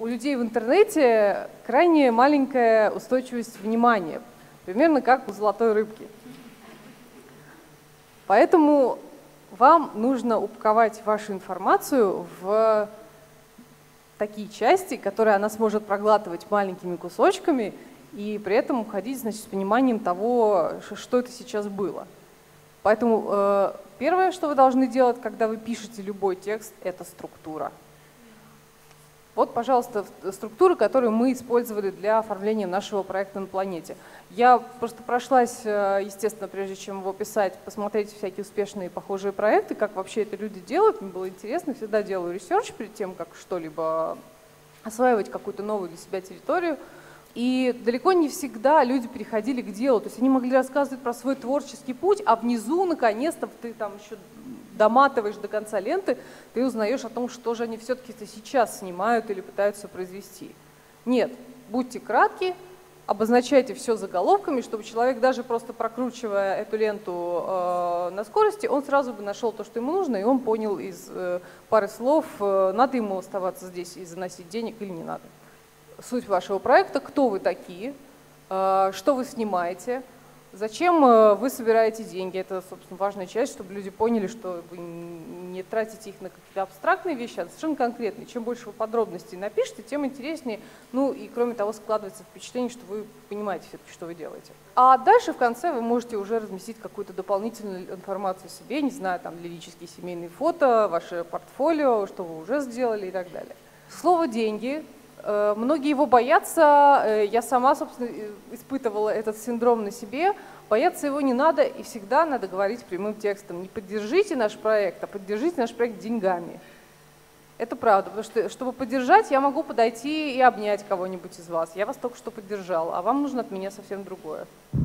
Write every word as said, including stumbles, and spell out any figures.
у людей в интернете крайне маленькая устойчивость внимания, примерно как у золотой рыбки. Поэтому вам нужно упаковать вашу информацию в такие части, которые она сможет проглатывать маленькими кусочками и при этом уходить, значит, с пониманием того, что это сейчас было. Поэтому э, первое, что вы должны делать, когда вы пишете любой текст, это структура. Вот, пожалуйста, структура, которую мы использовали для оформления нашего проекта на планете. Я просто прошлась, естественно, прежде чем его писать, посмотреть всякие успешные похожие проекты, как вообще это люди делают. Мне было интересно, всегда делаю ресерч перед тем, как что-либо осваивать, какую-то новую для себя территорию. И далеко не всегда люди переходили к делу. То есть они могли рассказывать про свой творческий путь, а внизу, наконец-то, ты там еще доматываешь до конца ленты, ты узнаешь о том, что же они все-таки сейчас снимают или пытаются произвести. Нет, будьте кратки, обозначайте все заголовками, чтобы человек, даже просто прокручивая эту ленту э, на скорости, он сразу бы нашел то, что ему нужно, и он понял из э, пары слов, э, надо ему оставаться здесь и заносить денег или не надо. Суть вашего проекта, кто вы такие, э, что вы снимаете, зачем э, вы собираете деньги. Это, собственно, важная часть, чтобы люди поняли, что вы не тратите их на какие-то абстрактные вещи, а совершенно конкретные. Чем больше вы подробностей напишите, тем интереснее. Ну и, кроме того, складывается впечатление, что вы понимаете все-таки, что вы делаете. А дальше в конце вы можете уже разместить какую-то дополнительную информацию о себе, не знаю, там лирические семейные фото, ваше портфолио, что вы уже сделали и так далее. Слово «деньги». Многие его боятся, я сама, собственно, испытывала этот синдром на себе. Бояться его не надо, и всегда надо говорить прямым текстом. Не поддержите наш проект, а поддержите наш проект деньгами. Это правда, потому что, чтобы поддержать, я могу подойти и обнять кого-нибудь из вас. Я вас только что поддержала, а вам нужно от меня совсем другое.